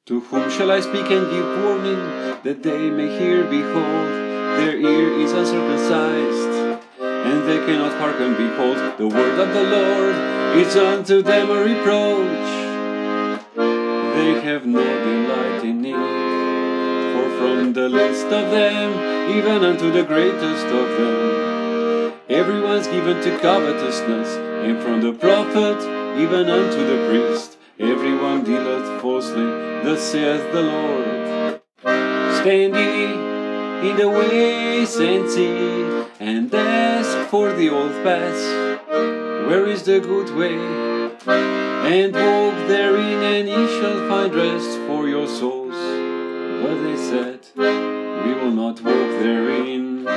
To whom shall I speak and give warning, that they may hear? Behold, their ear is uncircumcised, and they cannot hearken. Behold, the word of the Lord is unto them a reproach. They have no delight in it, for from the least of them, even unto the greatest of them, everyone's given to covetousness, and from the prophet even unto the priest, everyone dealeth falsely, thus saith the Lord. Stand ye in the ways and see, and ask for the old paths, where is the good way, and walk therein, and ye shall find rest for your souls. But they said, we will not walk therein.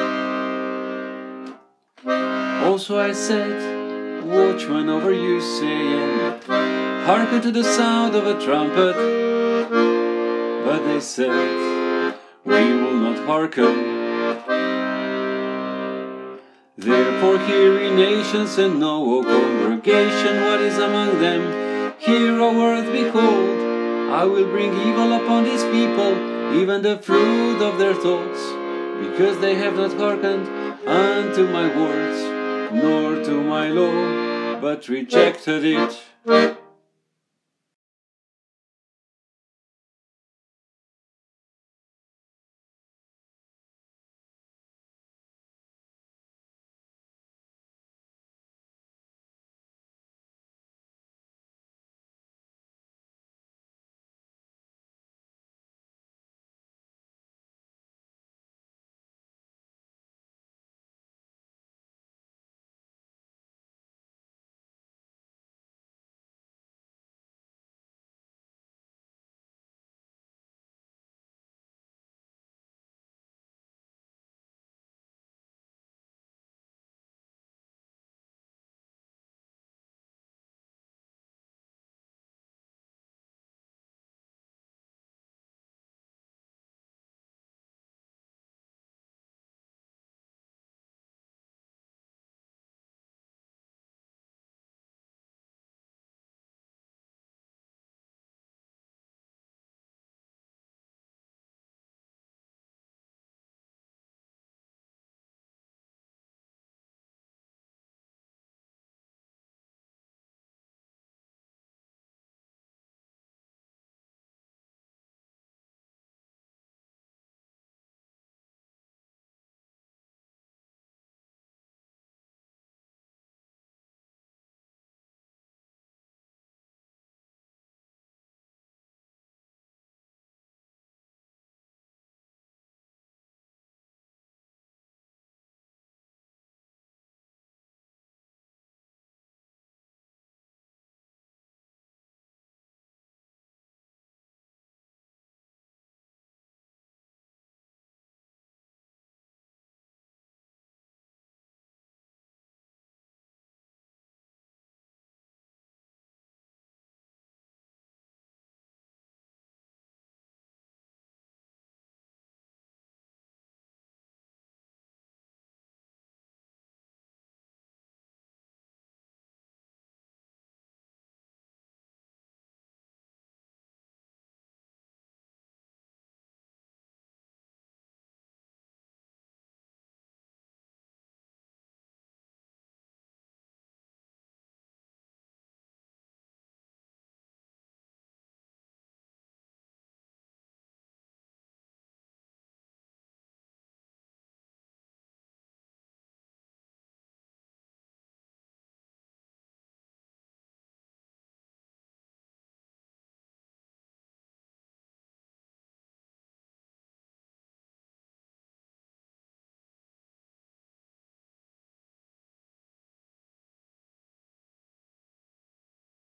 Also I said, watchman over you, saying, hearken to the sound of a trumpet. But they said, we will not hearken. Therefore hear ye nations, and know, O congregation, what is among them. Hear, O earth, behold, I will bring evil upon these people, even the fruit of their thoughts, because they have not hearkened unto my words, nor to my law, but rejected it.